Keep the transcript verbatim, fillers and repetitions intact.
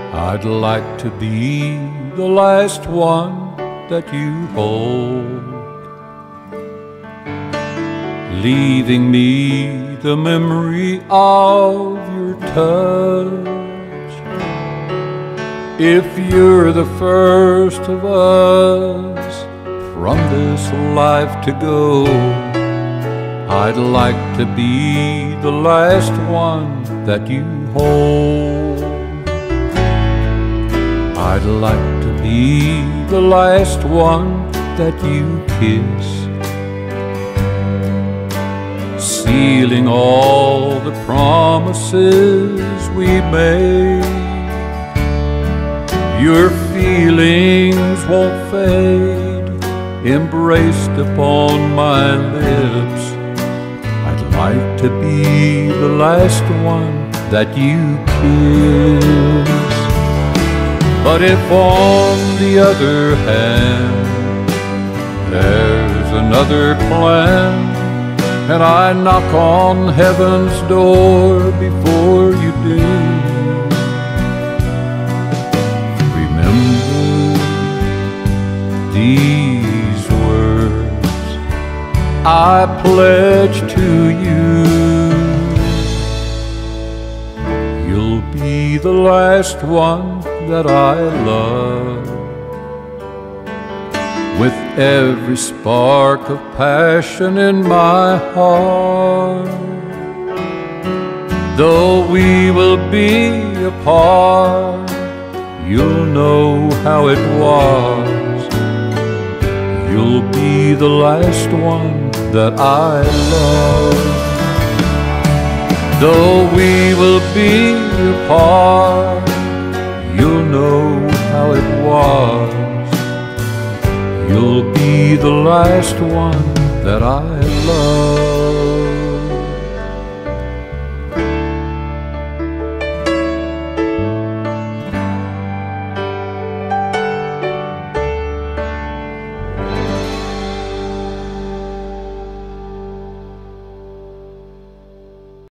I'd like to be the last one that you hold, leaving me the memory of your touch. If you're the first of us from this life to go, I'd like to be the last one that you hold. I'd like to be the last one that you kiss, sealing all the promises we made. Your feelings won't fade, embraced upon my lips. I'd like to be the last one that you kiss. But if on the other hand there's another plan, and I knock on heaven's door before you do, remember these words I pledge to you. You'll be the last one that I love, with every spark of passion in my heart. Though we will be apart, you'll know how it was. You'll be the last one that I love. Though we will be apart, you'll know how it was. You'll be the last one that I love.